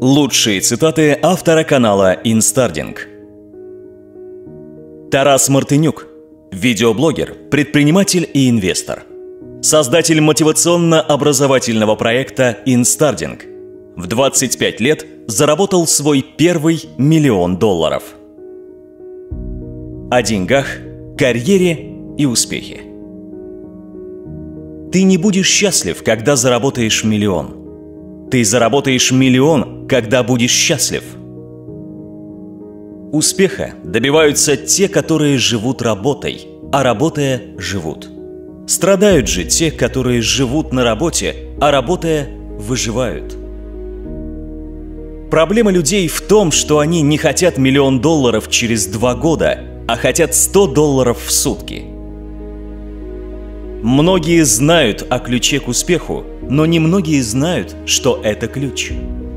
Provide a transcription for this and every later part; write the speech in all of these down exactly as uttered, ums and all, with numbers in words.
Лучшие цитаты автора канала Инстардинг. Тарас Мартынюк – видеоблогер, предприниматель и инвестор. Создатель мотивационно-образовательного проекта Инстардинг. В двадцать пять лет заработал свой первый миллион долларов. О деньгах, карьере и успехе. Ты не будешь счастлив, когда заработаешь миллион. Ты заработаешь миллион, когда будешь счастлив. Успеха добиваются те, которые живут работой, а работая живут. Страдают же те, которые живут на работе, а работая выживают. Проблема людей в том, что они не хотят миллион долларов через два года, а хотят сто долларов в сутки. Многие знают о ключе к успеху, но немногие знают, что это ключ.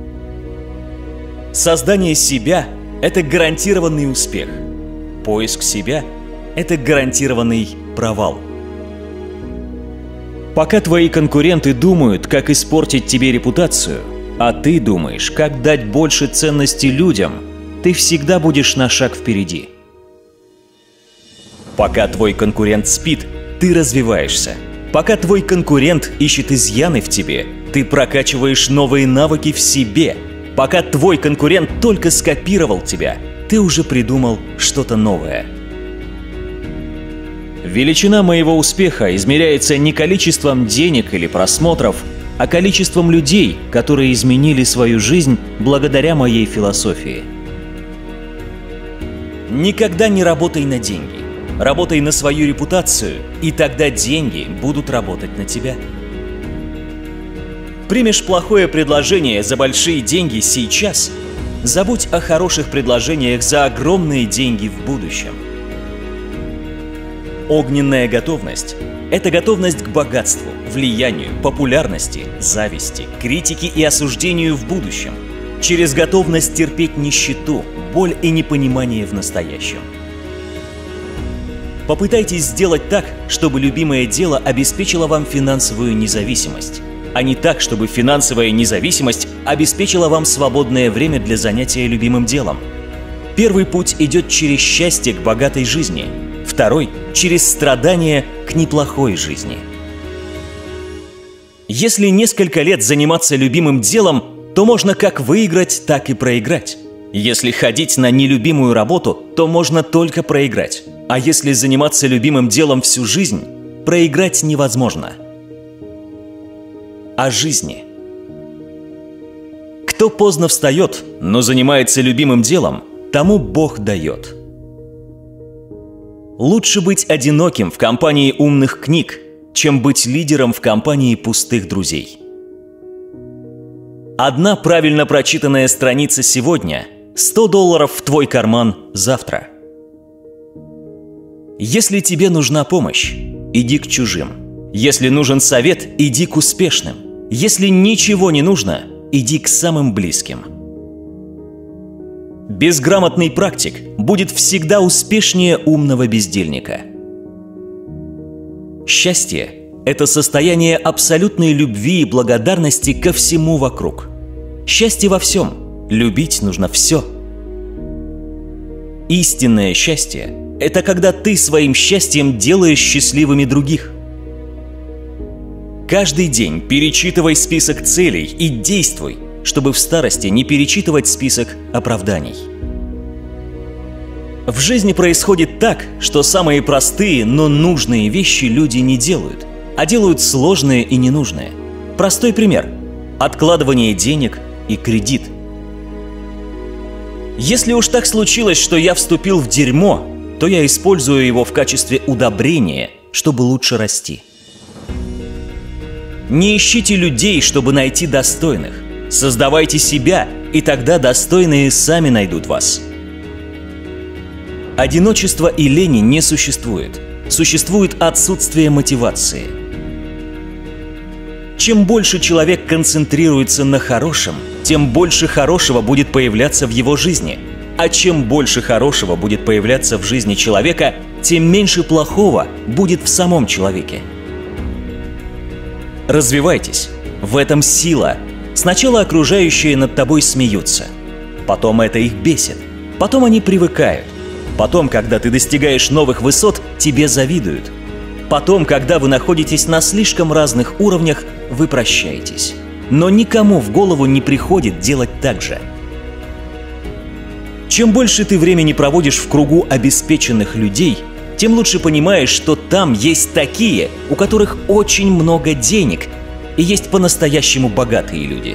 Создание себя – это гарантированный успех. Поиск себя – это гарантированный провал. Пока твои конкуренты думают, как испортить тебе репутацию, а ты думаешь, как дать больше ценности людям, ты всегда будешь на шаг впереди. Пока твой конкурент спит, ты развиваешься. Пока твой конкурент ищет изъяны в тебе, ты прокачиваешь новые навыки в себе. Пока твой конкурент только скопировал тебя, ты уже придумал что-то новое. Величина моего успеха измеряется не количеством денег или просмотров, а количеством людей, которые изменили свою жизнь благодаря моей философии. Никогда не работай на деньги. Работай на свою репутацию, и тогда деньги будут работать на тебя. Примешь плохое предложение за большие деньги сейчас, забудь о хороших предложениях за огромные деньги в будущем. Огненная готовность – это готовность к богатству, влиянию, популярности, зависти, критике и осуждению в будущем. Через готовность терпеть нищету, боль и непонимание в настоящем. Попытайтесь сделать так, чтобы любимое дело обеспечило вам финансовую независимость, а не так, чтобы финансовая независимость обеспечила вам свободное время для занятия любимым делом. Первый путь идет через счастье к богатой жизни, второй – через страдания к неплохой жизни. Если несколько лет заниматься любимым делом, то можно как выиграть, так и проиграть. Если ходить на нелюбимую работу, то можно только проиграть. А если заниматься любимым делом всю жизнь, проиграть невозможно. О жизни. Кто поздно встает, но занимается любимым делом, тому Бог дает. Лучше быть одиноким в компании умных книг, чем быть лидером в компании пустых друзей. Одна правильно прочитанная страница сегодня – сто долларов в твой карман завтра. Если тебе нужна помощь, иди к чужим. Если нужен совет, иди к успешным. Если ничего не нужно, иди к самым близким. Безграмотный практик будет всегда успешнее умного бездельника. Счастье – это состояние абсолютной любви и благодарности ко всему вокруг. Счастье во всем. Любить нужно все. Истинное счастье – это когда ты своим счастьем делаешь счастливыми других. Каждый день перечитывай список целей и действуй, чтобы в старости не перечитывать список оправданий. В жизни происходит так, что самые простые, но нужные вещи люди не делают, а делают сложные и ненужные. Простой пример – откладывание денег и кредит. Если уж так случилось, что я вступил в дерьмо, то я использую его в качестве удобрения, чтобы лучше расти. Не ищите людей, чтобы найти достойных. Создавайте себя, и тогда достойные сами найдут вас. Одиночества и лени не существует. Существует отсутствие мотивации. Чем больше человек концентрируется на хорошем, тем больше хорошего будет появляться в его жизни. А чем больше хорошего будет появляться в жизни человека, тем меньше плохого будет в самом человеке. Развивайтесь. В этом сила. Сначала окружающие над тобой смеются, потом это их бесит, потом они привыкают, потом, когда ты достигаешь новых высот, тебе завидуют, потом, когда вы находитесь на слишком разных уровнях, вы прощаетесь. Но никому в голову не приходит делать так же. Чем больше ты времени проводишь в кругу обеспеченных людей, тем лучше понимаешь, что там есть такие, у которых очень много денег, и есть по-настоящему богатые люди.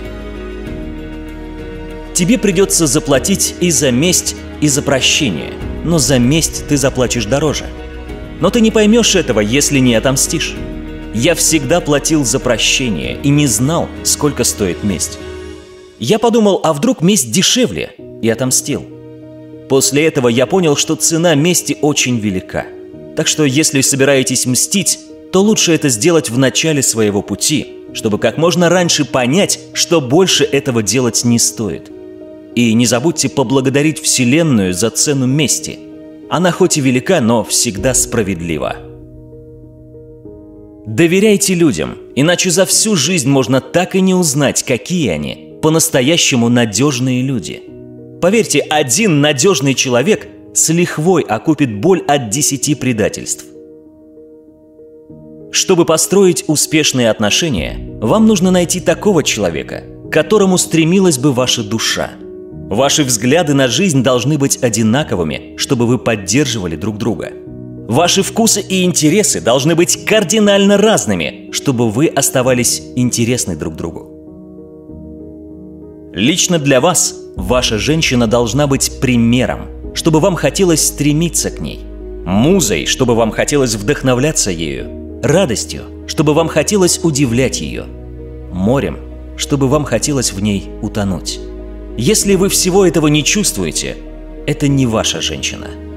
Тебе придется заплатить и за месть, и за прощение, но за месть ты заплатишь дороже. Но ты не поймешь этого, если не отомстишь. Я всегда платил за прощение и не знал, сколько стоит месть. Я подумал, а вдруг месть дешевле, и отомстил. После этого я понял, что цена мести очень велика. Так что если собираетесь мстить, то лучше это сделать в начале своего пути, чтобы как можно раньше понять, что больше этого делать не стоит. И не забудьте поблагодарить Вселенную за цену мести. Она хоть и велика, но всегда справедлива. Доверяйте людям, иначе за всю жизнь можно так и не узнать, какие они, по-настоящему надежные люди. Поверьте, один надежный человек с лихвой окупит боль от десяти предательств. Чтобы построить успешные отношения, вам нужно найти такого человека, к которому стремилась бы ваша душа. Ваши взгляды на жизнь должны быть одинаковыми, чтобы вы поддерживали друг друга. Ваши вкусы и интересы должны быть кардинально разными, чтобы вы оставались интересны друг другу. Лично для вас ваша женщина должна быть примером, чтобы вам хотелось стремиться к ней, музой, чтобы вам хотелось вдохновляться ею, радостью, чтобы вам хотелось удивлять ее, морем, чтобы вам хотелось в ней утонуть. Если вы всего этого не чувствуете, это не ваша женщина.